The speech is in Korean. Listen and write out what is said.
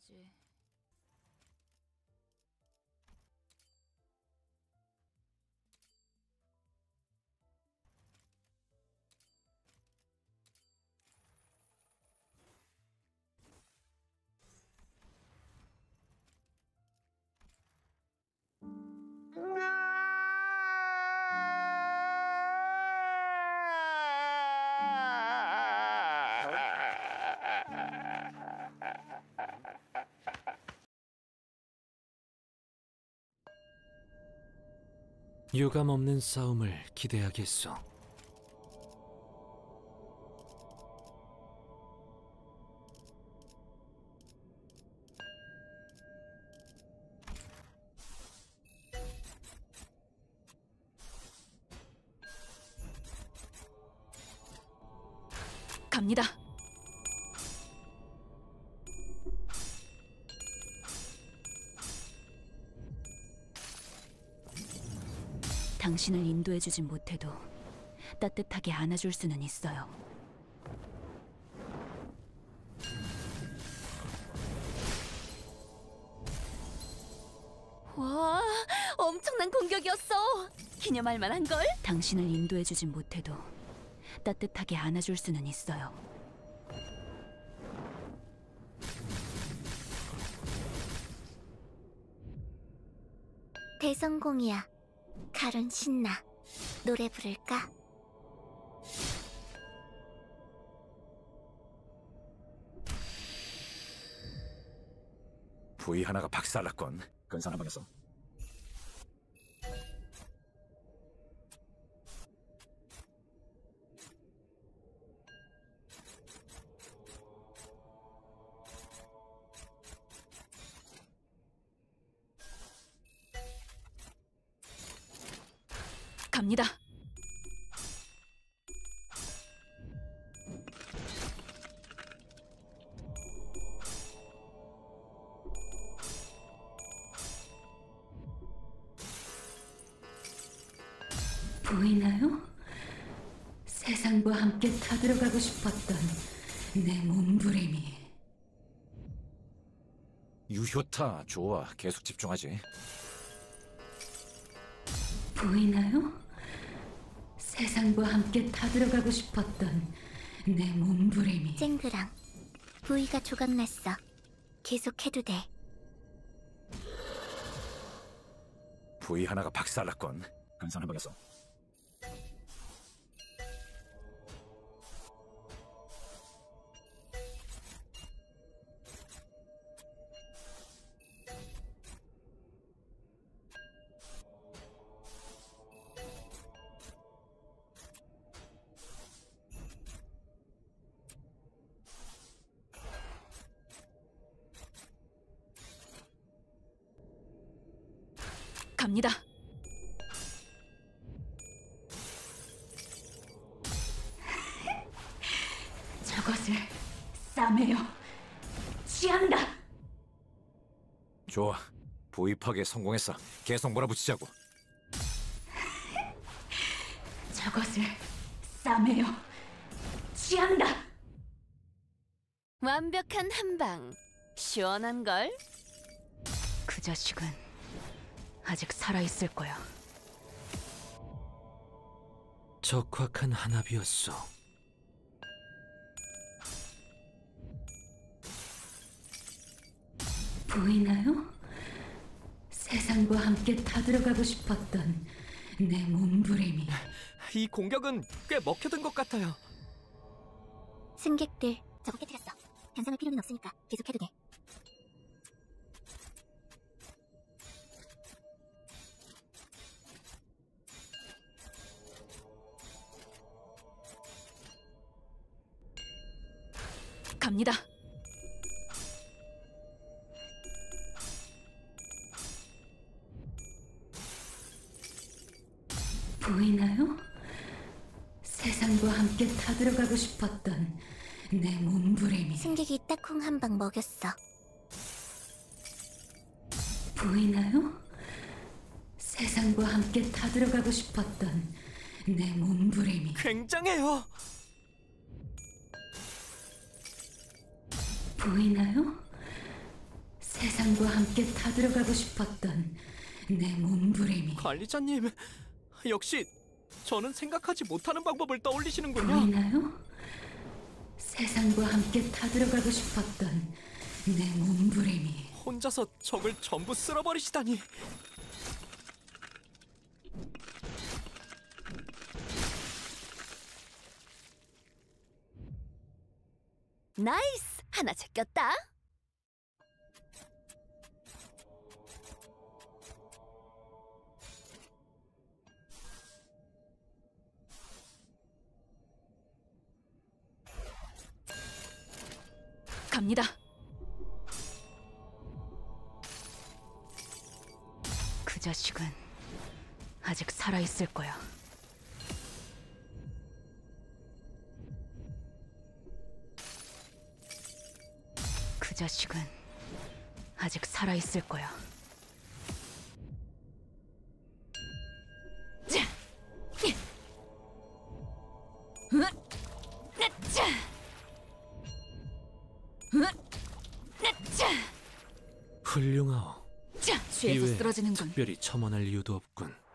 해야지. 유감 없는 싸움을 기대하겠소. 갑니다. 당신을 인도해주진 못해도 따뜻하게 안아줄 수는 있어요. 와, 엄청난 공격이었어. 기념할 만한걸? 당신을 인도해주진 못해도 따뜻하게 안아줄 수는 있어요. 대성공이야. 칼은 신나. 노래 부를까? 부위 하나가 박살났건. 근사한 방에서. 갑니다. 보이나요? 세상과 함께 타들어가고 싶었던 내 몸부림이. 유효타, 좋아. 계속 집중하지. 보이나요? 세상과 함께 타들어가고 싶었던 내 몸부림이. 쨍그랑 부위가 조각났어. 계속해도 돼. 부위 하나가 박살났건. 근사한 방에서. 갑니다. 저것을 싸매요. 취한다. 좋아. 부위 파괴 성공했어. 계속 몰아붙이자고. 저것을 싸매요. 취한다. 완벽한 한방. 시원한걸? 그 자식은 아직 살아있을 거야. 적확한 한압이었소. 보이나요? 세상과 함께 타들어가고 싶었던 내 몸부림이. 이 공격은 꽤 먹혀든 것 같아요. 승객들, 저거 깨뜨렸어. 변상할 필요는 없으니까 계속해도 돼. 갑니다. 보이나요? 세상과 함께 타들어가고 싶었던 내 몸부림이. 승객이 딱콩 한 방 먹였어. 보이나요? 세상과 함께 타들어가고 싶었던 내 몸부림이. 굉장해요. 보이나요? 세상과 함께 타들어가고 싶었던 내 몸부림이 관리자님, 역시 저는 생각하지 못하는 방법을 떠올리시는군요. 보이나요? 세상과 함께 타들어가고 싶었던 내 몸부림이 혼자서 적을 전부 쓸어버리시다니. 나이스! 하나 제꼈다. 갑니다. 그 자식은 아직 살아있을 거야. 그 자식은 아직 살아있을 거야. 자! 자! 훌륭하오. 자! 쥐에서 이외에 쓰러지는 건 특별히 첨언할 이유도 없군.